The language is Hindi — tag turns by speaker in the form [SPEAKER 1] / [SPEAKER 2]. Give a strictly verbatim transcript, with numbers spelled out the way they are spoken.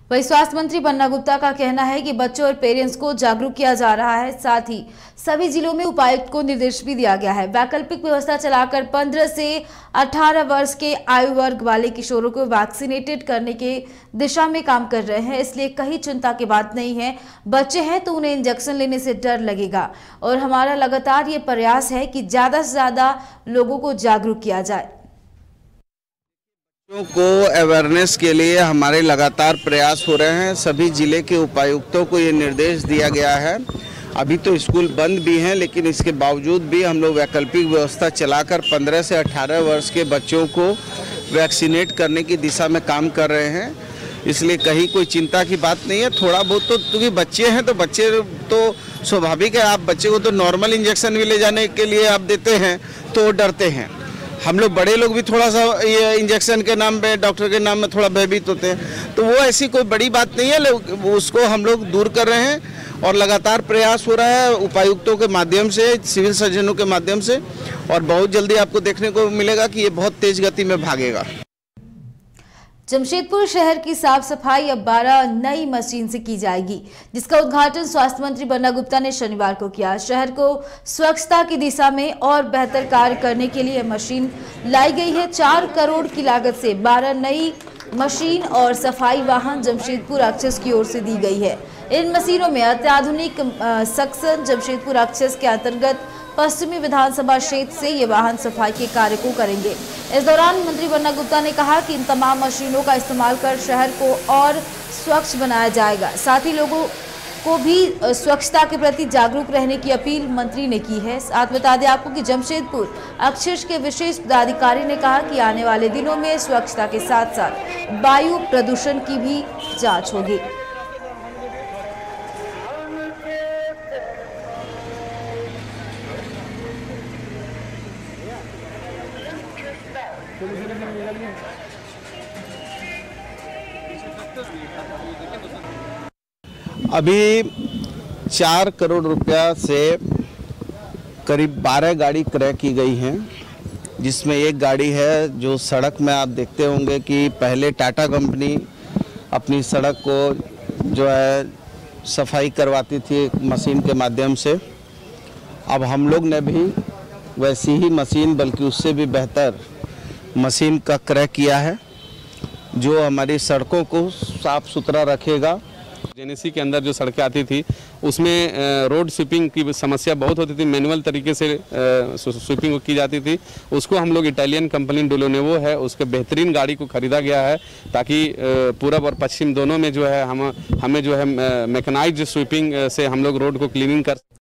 [SPEAKER 1] वही स्वास्थ्य मंत्री बन्ना गुप्ता का कहना है कि बच्चों और पेरेंट्स को जागरूक किया जा रहा है। साथ ही सभी जिलों में उपायुक्त को निर्देश भी दिया गया है। वैकल्पिक व्यवस्था चलाकर पंद्रह से अठारह वर्ष के आयु वर्ग वाले किशोरों को वैक्सीनेटेड करने के दिशा में काम कर रहे हैं। इसलिए कहीं चिंता की बात नहीं है। बच्चे हैं तो उन्हें इंजेक्शन लेने से डर लगेगा और हमारा लगातार ये प्रयास है कि ज्यादा से ज्यादा लोगों को जागरूक किया जाए।
[SPEAKER 2] बच्चों को अवेयरनेस के लिए हमारे लगातार प्रयास हो रहे हैं। सभी जिले के उपायुक्तों को ये निर्देश दिया गया है। अभी तो स्कूल बंद भी हैं, लेकिन इसके बावजूद भी हम लोग वैकल्पिक व्यवस्था चलाकर पंद्रह से अठारह वर्ष के बच्चों को वैक्सीनेट करने की दिशा में काम कर रहे हैं। इसलिए कहीं कोई चिंता की बात नहीं है। थोड़ा बहुत तो क्योंकि बच्चे हैं तो बच्चे तो स्वाभाविक है, आप बच्चे को तो नॉर्मल इंजेक्शन भी ले जाने के लिए आप देते हैं तो डरते हैं। हम लोग बड़े लोग भी थोड़ा सा ये इंजेक्शन के नाम पे, डॉक्टर के नाम में थोड़ा भयभीत होते हैं, तो वो ऐसी कोई बड़ी बात नहीं है। उसको हम लोग दूर कर रहे हैं और लगातार प्रयास हो रहा है उपायुक्तों के माध्यम से, सिविल सर्जनों के माध्यम से, और बहुत जल्दी आपको देखने को मिलेगा कि ये बहुत तेज गति में भागेगा।
[SPEAKER 1] जमशेदपुर शहर की साफ सफाई अब बारह नई मशीन से की जाएगी, जिसका उद्घाटन स्वास्थ्य मंत्री बन्ना गुप्ता ने शनिवार को किया। शहर को स्वच्छता की दिशा में और बेहतर कार्य करने के लिए मशीन लाई गई है। चार करोड़ की लागत से बारह नई मशीन और सफाई वाहन जमशेदपुर एक्सेस की ओर से दी गई है। इन मशीनों में अत्याधुनिक सक्शन जमशेदपुर एक्सेस के अंतर्गत पश्चिमी विधानसभा क्षेत्र से ये वाहन सफाई के कार्य को करेंगे। इस दौरान मंत्री बन्ना गुप्ता ने कहा कि इन तमाम मशीनों का इस्तेमाल कर शहर को और स्वच्छ बनाया जाएगा। साथ ही लोगों को भी स्वच्छता के प्रति जागरूक रहने की अपील मंत्री ने की है। साथ बता दें आपको कि जमशेदपुर एक्सेस के विशेष पदाधिकारी ने कहा कि आने वाले दिनों में स्वच्छता के साथ साथ वायु प्रदूषण की भी जाँच होगी।
[SPEAKER 2] अभी चार करोड़ रुपया से करीब बारह गाड़ी क्रय की गई हैं, जिसमें एक गाड़ी है जो सड़क में आप देखते होंगे कि पहले टाटा कंपनी अपनी सड़क को जो है सफाई करवाती थी मशीन के माध्यम से। अब हम लोग ने भी वैसी ही मशीन, बल्कि उससे भी बेहतर मशीन का क्रय किया है, जो हमारी सड़कों को साफ सुथरा रखेगा।
[SPEAKER 3] जेनेसी के अंदर जो सड़कें आती थी उसमें रोड स्वीपिंग की समस्या बहुत होती थी। मैनुअल तरीके से स्वीपिंग की जाती थी। उसको हम लोग इटालियन कंपनी डोलोनेवो है, उसके बेहतरीन गाड़ी को खरीदा गया है, ताकि पूरब और पश्चिम दोनों में जो है हम हमें जो है मैकेनाइज्ड स्वीपिंग से हम लोग रोड को क्लीनिंग कर